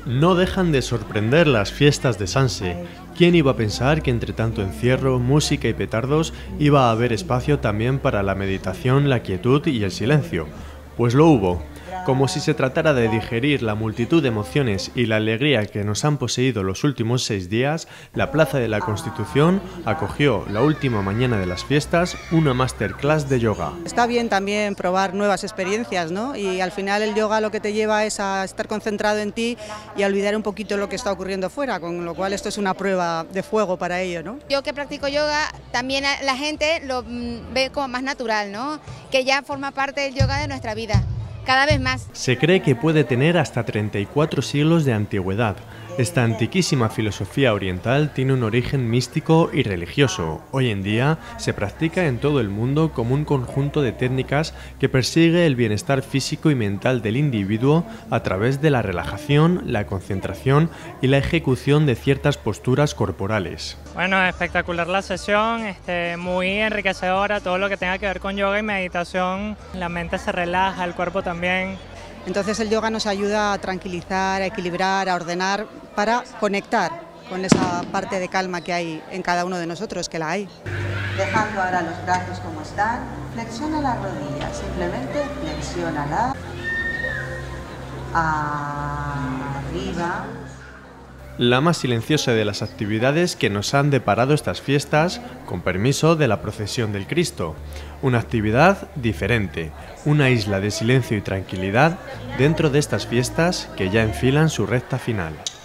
No dejan de sorprender las fiestas de Sanse. ¿Quién iba a pensar que entre tanto encierro, música y petardos iba a haber espacio también para la meditación, la quietud y el silencio? Pues lo hubo. Como si se tratara de digerir la multitud de emociones y la alegría que nos han poseído los últimos 6 días, la Plaza de la Constitución acogió la última mañana de las fiestas una masterclass de yoga. Está bien también probar nuevas experiencias, ¿no? Y al final el yoga lo que te lleva es a estar concentrado en ti y a olvidar un poquito lo que está ocurriendo fuera, con lo cual esto es una prueba de fuego para ello, ¿no? Yo que practico yoga, también la gente lo ve como más natural, ¿no? Que ya forma parte del yoga de nuestra vida. Cada vez más. Se cree que puede tener hasta 34 siglos de antigüedad. Esta antiquísima filosofía oriental tiene un origen místico y religioso. Hoy en día se practica en todo el mundo como un conjunto de técnicas que persigue el bienestar físico y mental del individuo a través de la relajación, la concentración y la ejecución de ciertas posturas corporales. Bueno, espectacular la sesión, muy enriquecedora, todo lo que tenga que ver con yoga y meditación. La mente se relaja, el cuerpo también. Entonces el yoga nos ayuda a tranquilizar, a equilibrar, a ordenar, para conectar con esa parte de calma que hay en cada uno de nosotros, que la hay. Dejando ahora los brazos como están, flexiona las rodillas, simplemente flexiónala. Arriba. La más silenciosa de las actividades que nos han deparado estas fiestas, con permiso de la procesión del Cristo. Una actividad diferente, una isla de silencio y tranquilidad dentro de estas fiestas que ya enfilan su recta final.